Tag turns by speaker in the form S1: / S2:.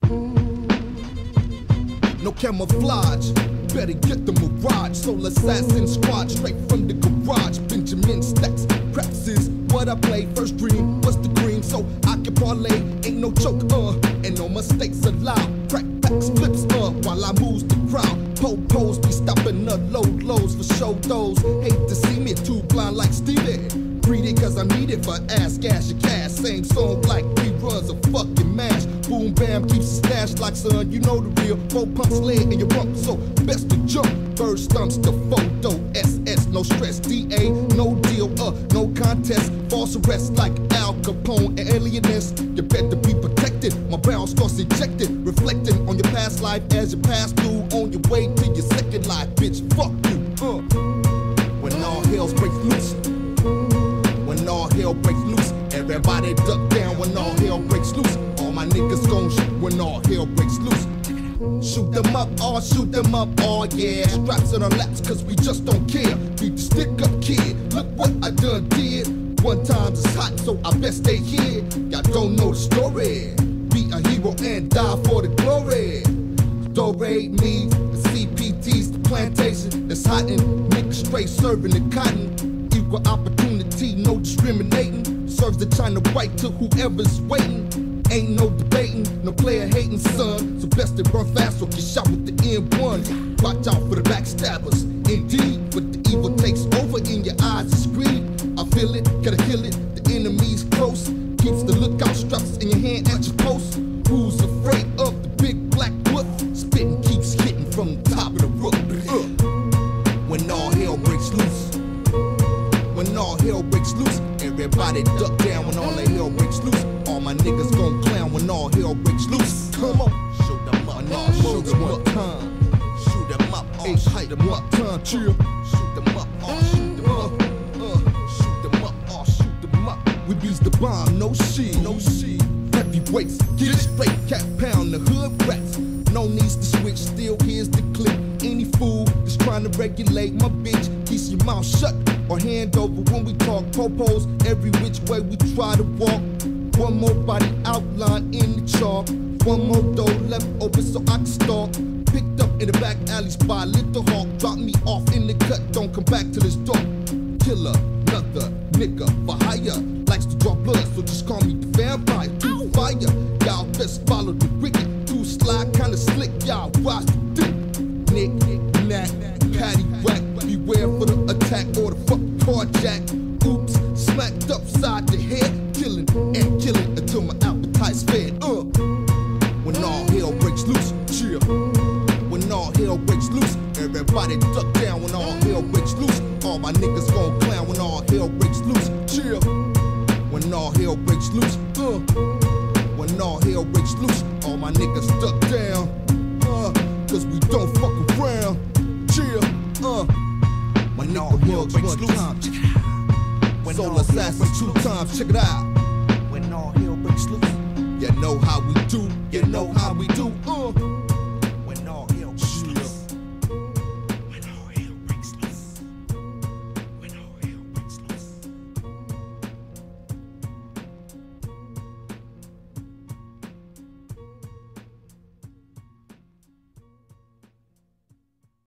S1: No camouflage, better get the mirage. Soul assassin squad, straight from the garage. Benjamin Stacks, craps is what I play. First dream was the green, so I can parlay. Ain't no joke, and no mistakes allowed. Crack packs, flips, while I moves the crowd. Po-pos be stopping the lows for show those. Hate to see me too blind like Stevie. Greedy cause I need it for ass, gas, your cash. Same song like reruns of fucking mash. Boom bam keeps it stashed like son, you know the real. 4 pumps leg in your rump, so best to jump. Bird stumps the photo, SS, no stress. DA, no deal, no contest. False arrest like Al Capone and alienist. You better be protected. My brown starts injected, reflecting on your past life as you pass through on your way to your second life. Bitch, fuck you. When all hell's breaks loose. When all hell breaks loose, everybody duck down. When all hell breaks loose, all my niggas gon' shoot. When all hell breaks loose, shoot them up, oh yeah. Straps on our laps, cause we just don't care. Beat the stick up kid, look what I done did. One time it's hot, so I best stay here. Y'all don't know the story. Be a hero and die for the glory. Dore me, the CPT's the plantation that's hottin'. Niggas straight serving the cotton. Equal opportunity, no discriminating. Serves the China right to whoever's waiting. Ain't no debating, no player hating, son. So best to run fast or get shot with the M1. Watch out for the backstabbers. Indeed, what the evil takes over in your eyes is greed. I feel it, gotta kill it. The enemy's close. Keeps the lookout straps in your hand at your post. Who's afraid of the big black wolf? Spitting keeps hitting from the top of the roof. When all hell breaks loose. When all hell breaks loose, everybody duck down. When all the hell breaks loose, all my niggas gon' clown. When all hell breaks loose, come on, shoot them up, shoot them up, shoot them up, shoot them up, chill, shoot them up, shoot them up, shoot them up, shoot them up. We beats the bomb, no shit, no shit. Heavyweights, get it straight, cat pound the hood rats. No needs to switch, still here's the clip. Any fool that's trying to regulate my bitch, keep your mouth shut or hand over when we talk. Popos every which way we try to walk. One more body outline in the chalk. One more door left open so I can stalk. Picked up in the back alley spot, Little Hawk. Drop me off in the cut, don't come back till it's dark. Killer, another nigga for hire. Likes to draw blood, so just call me the vampire. Through fire, y'all best follow the wicked. Too sly, kinda slick, y'all watch the dick. Nick, Nat, Patty Whack. Beware for the attack or the fuck carjack. Oops, smacked upside the head. Killing and killing until my appetite's fed. When all hell breaks loose, chill. When all hell breaks loose, everybody duck down. When all hell breaks loose, all my niggas gon' clown. When all hell breaks loose, chill. When all hell breaks loose, when all hell breaks loose, all my niggas duck down. Cause we don't fuck around. Chill, when all hell breaks loose, check it out. Soul Assassins 2 times, check it out.
S2: When all hell breaks loose,
S1: You know how we do, you know how we do.